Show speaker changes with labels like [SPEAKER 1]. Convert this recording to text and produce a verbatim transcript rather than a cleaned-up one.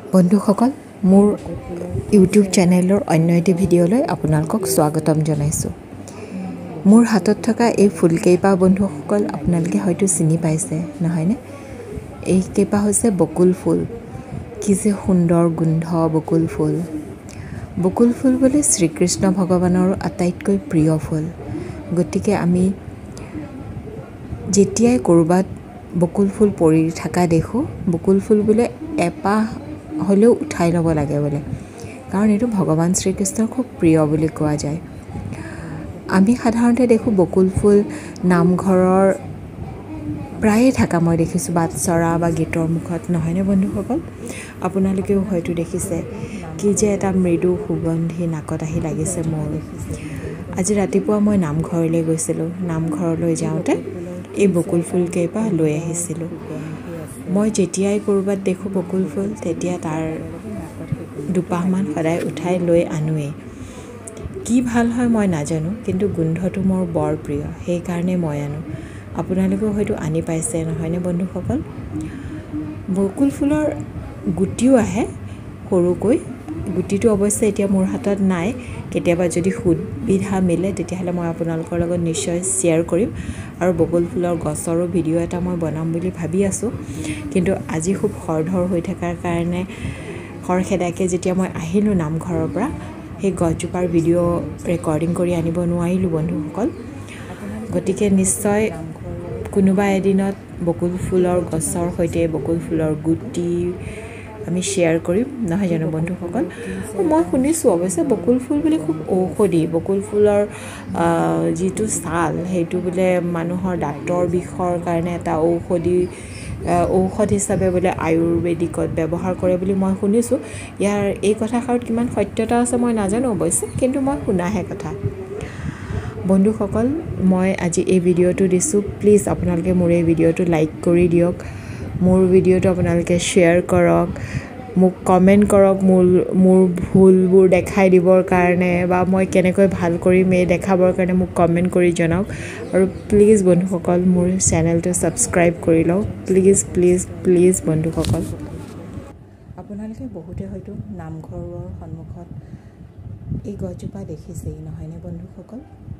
[SPEAKER 1] বন্ধুসকল মোৰ ইউটিউব চেনেলৰ অন্য এটি ভিডিঅ'লৈ আপোনালোকক স্বাগতম জনাইছোঁ। মোৰ হাতত থকা এই ফুলকেইপা বন্ধুসকল আপোনালোকে হয়তো চিনি পাইছে নহয়নে? এই কেইপা হৈছে বকুল ফুল। কি যে সুন্দৰ গোন্ধ বকুল ফুল। বকুল ফুল বুলি শ্ৰীকৃষ্ণ ভগৱানৰ আটাইতকৈ প্ৰিয় ফুল। গতিকে আমি যেতিয়াই ক'ৰবাত বকুল ফুল পৰি থকা দেখোঁ, বকুল ফুল বোলে এপাহ হ'লেও উঠাই ল'ব লাগে বোলে, কাৰণ এইটো ভগৱান শ্ৰীকৃষ্ণৰ খুব প্ৰিয় বুলি কোৱা যায়। আমি সাধাৰণতে দেখোঁ বকুল ফুল নামঘৰৰ প্ৰায়ে থকা মই দেখিছোঁ, বাটচৰা বা গীতৰ মুখত, নহয়নে বন্ধুসকল? আপোনালোকেও হয়তো দেখিছে। কি যে এটা মৃদু সুগন্ধি নাকত আহি লাগিছে মোৰ। আজি ৰাতিপুৱা মই নামঘৰলৈ গৈছিলোঁ। নামঘৰলৈ যাওঁতে এই বকুল ফুলকেইপা লৈ আহিছিলোঁ। মই যেতিয়াই ক'ৰবাত দেখোঁ বকুল ফুল, তেতিয়া তাৰ দুপাহমান সদায় উঠাই লৈ আনোৱেই। কি ভাল হয় মই নাজানো, কিন্তু গোন্ধটো মোৰ বৰ প্ৰিয়, সেইকাৰণে মই আনো। আপোনালোকেও হয়তো আনি পাইছে নহয়নে বন্ধুসকল? বকুল ফুলৰ গুটিও আহে সৰুকৈ। গুটিটো অৱশ্যে এতিয়া মোৰ হাতত নাই। কেতিয়াবা যদি সুবিধা মিলে তেতিয়াহ'লে মই আপোনালোকৰ লগত নিশ্চয় শ্বেয়াৰ কৰিম, আৰু বকুল ফুলৰ গছৰো ভিডিঅ' এটা মই বনাম বুলি ভাবি আছোঁ। কিন্তু আজি খুব খৰধৰ হৈ থকাৰ কাৰণে খৰখেদাকৈ যেতিয়া মই আহিলোঁ নামঘৰৰ পৰা, সেই গছজোপাৰ ভিডিঅ' ৰেকৰ্ডিং কৰি আনিব নোৱাৰিলোঁ বন্ধুসকল। গতিকে নিশ্চয় কোনোবা এদিনত বকুল ফুলৰ গছৰ সৈতে বকুল ফুলৰ গুটি আমি শ্বেয়াৰ কৰিম, নহয় জানো বন্ধুসকল? মই শুনিছোঁ অৱশ্যে বকুল ফুল বুলি খুব ঔষধি। বকুল ফুলৰ যিটো ছাল, সেইটো বোলে মানুহৰ দাঁতৰ বিষৰ কাৰণে এটা ঔষধি ঔষধ হিচাপে বোলে আয়ুৰ্বেদিকত ব্যৱহাৰ কৰে বুলি মই শুনিছোঁ। ইয়াৰ এই কথাষাৰত কিমান সত্যতা আছে মই নাজানো অৱশ্যে, কিন্তু মই শুনাহে কথা। বন্ধুসকল, মই আজি এই ভিডিঅ'টো দিছোঁ। প্লিজ আপোনালোকে মোৰ এই ভিডিঅ'টো লাইক কৰি দিয়ক, মোৰ ভিডিঅ'টো আপোনালোকে শ্বেয়াৰ কৰক, মোক কমেণ্ট কৰক মোৰ মোৰ ভুলবোৰ দেখাই দিবৰ কাৰণে, বা মই কেনেকৈ ভাল কৰিম এই দেখাবৰ কাৰণে মোক কমেণ্ট কৰি জনাওক। আৰু প্লিজ বন্ধুসকল মোৰ চেনেলটো ছাবস্ক্ৰাইব কৰি লওক, প্লিজ প্লিজ প্লিজ বন্ধুসকল। আপোনালোকে বহুতে হয়তো নামঘৰৰ সন্মুখত এই গছজোপা দেখিছেই নহয়নে বন্ধুসকল?